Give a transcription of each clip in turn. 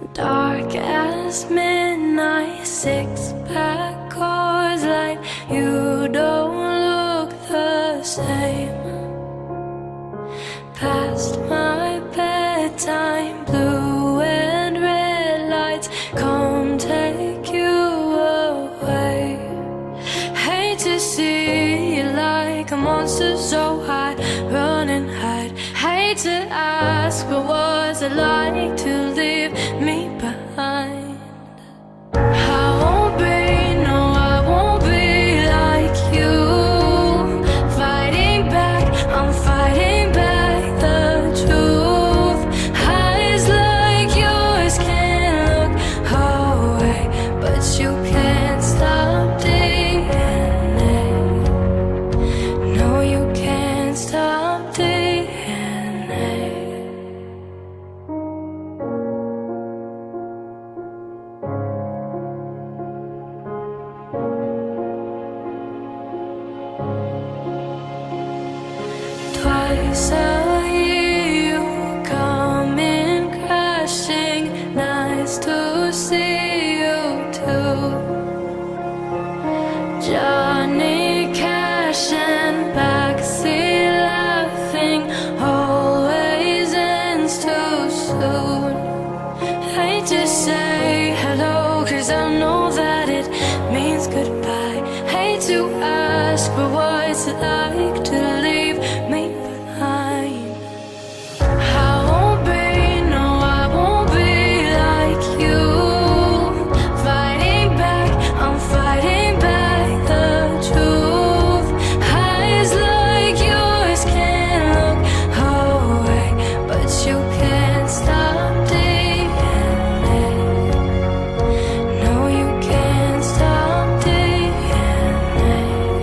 Dark as midnight, six-pack Coors Light. You don't look the same. Past my bedtime, blue and red lights come take you away. Hate to see you like a monster, so hide, run and hide. Hate to ask, but what's it like to leave me behind? I won't be, no, I won't be like you. Fighting back, I'm fighting back the truth. Eyes like yours can't look away, but you can't stop DNA. No, you can't stop DNA. Twice a year you come in crashing. Nice to see you too. Johnny Cash and backseat laughing always ends too soon. Hate to say hello, 'cause I know that it means goodbye. Hate to ask, but what's it like to leave me behind? I won't be, no, I won't be like you. Fighting back, I'm fighting back the truth. Eyes like yours can't look away, but you can't stop DNA. No, you can't stop DNA.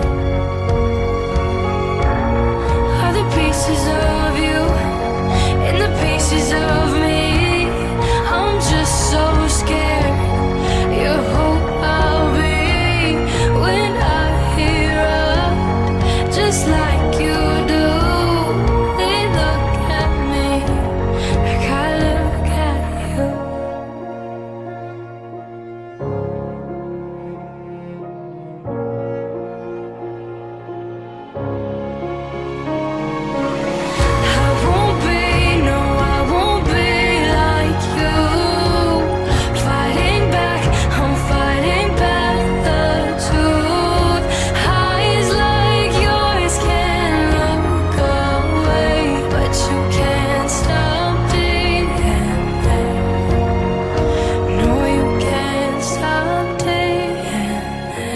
Are the pieces of you in the pieces of me? I'm just so scared. You're who I'll be when I hear up, just like you do. They look at me like I look at you. I won't be, no, I won't be like you. Fighting back, I'm fighting back the truth. Eyes like yours can't look away, but you can't stop DNA. No, you can't stop DNA.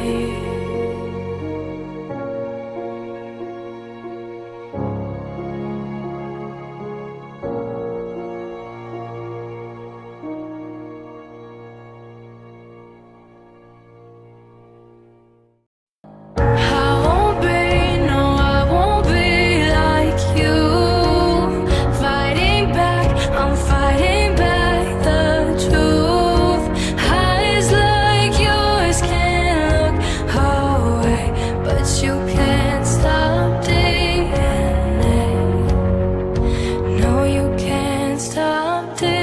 I won't be, no, I won't be like you. Fighting back, I'm fighting back the truth. Eyes like yours can't look away, but you can't stop DNA. No, you can't stop DNA.